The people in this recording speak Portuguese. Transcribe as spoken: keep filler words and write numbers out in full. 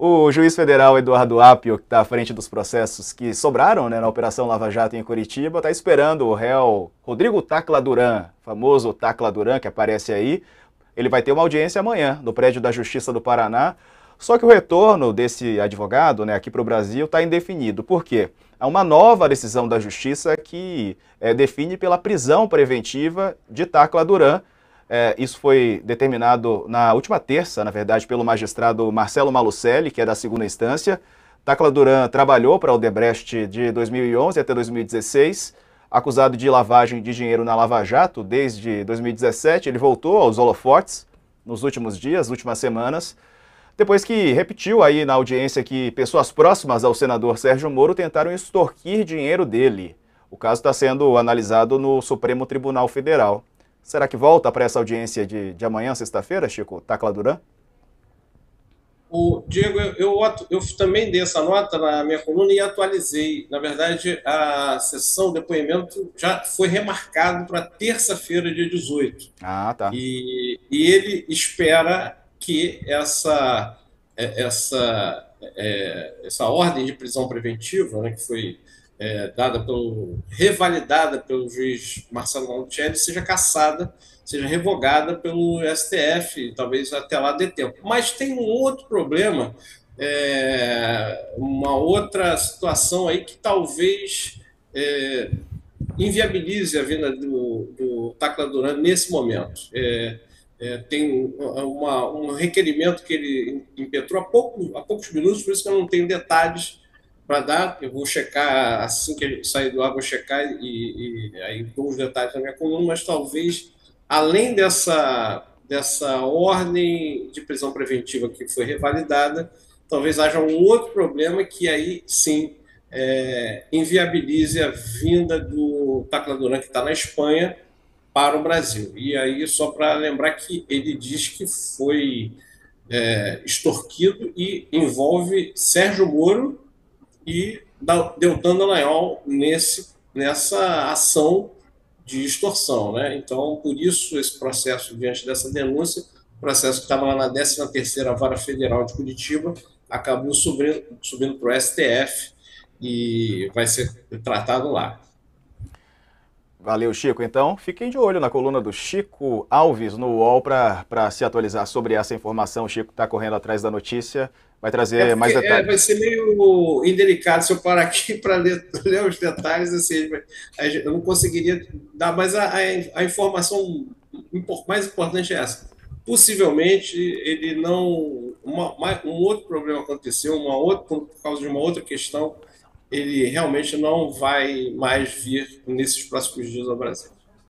O juiz federal Eduardo Apio, que está à frente dos processos que sobraram, né, na Operação Lava Jato em Curitiba, está esperando o réu Rodrigo Tacla Duran, famoso Tacla Duran, que aparece aí. Ele vai ter uma audiência amanhã no prédio da Justiça do Paraná. Só que o retorno desse advogado, né, aqui para o Brasil está indefinido. Por quê? Há uma nova decisão da Justiça que é, define pela prisão preventiva de Tacla Duran. É, isso foi determinado na última terça, na verdade, pelo magistrado Marcelo Malucelli, que é da segunda instância. Tacla Duran trabalhou para a Odebrecht de dois mil e onze até dois mil e dezesseis, acusado de lavagem de dinheiro na Lava Jato desde dois mil e dezessete. Ele voltou aos holofotes nos últimos dias, últimas semanas, depois que repetiu aí na audiência que pessoas próximas ao senador Sérgio Moro tentaram extorquir dinheiro dele. O caso está sendo analisado no Supremo Tribunal Federal. Será que volta para essa audiência de, de amanhã, sexta-feira, Chico, Tacla Duran? O Diego, eu, eu, eu também dei essa nota na minha coluna e atualizei. Na verdade, a sessão de depoimento já foi remarcado para terça-feira, dia dezoito. Ah, tá. E, e ele espera que essa, essa, é, essa ordem de prisão preventiva, né, que foi é, dada pelo, revalidada pelo juiz Marcelo Malucelli, seja cassada, seja revogada pelo S T F, talvez até lá dê tempo. Mas tem um outro problema, é, uma outra situação aí que talvez é, inviabilize a vinda do, do Tacla Duran nesse momento. É, é, tem uma, um requerimento que ele impetrou há, pouco, há poucos minutos, por isso que eu não tenho detalhes para dar. Eu vou checar, assim que sair do ar, vou checar e, e aí dou os detalhes da minha coluna, mas talvez, além dessa, dessa ordem de prisão preventiva que foi revalidada, talvez haja um outro problema que aí sim é, inviabilize a vinda do Tacla Duran, que está na Espanha, para o Brasil. E aí, só para lembrar que ele diz que foi é, extorquido e envolve Sérgio Moro e Deltan Dallagnol nesse, nessa ação de extorsão, né? Então, por isso, esse processo, diante dessa denúncia, o processo que estava lá na décima terceira Vara Federal de Curitiba, acabou subindo, subindo para o S T F e vai ser tratado lá. Valeu, Chico. Então, fiquem de olho na coluna do Chico Alves no U O L para se atualizar sobre essa informação. O Chico está correndo atrás da notícia, vai trazer É mais é, vai detalhes. ser meio indelicado se eu parar aqui para ler, ler os detalhes, assim, eu não conseguiria dar, mas a, a, a informação mais importante é essa. Possivelmente ele não. Uma, um outro problema aconteceu, uma outra, por causa de uma outra questão, ele realmente não vai mais vir nesses próximos dias ao Brasil.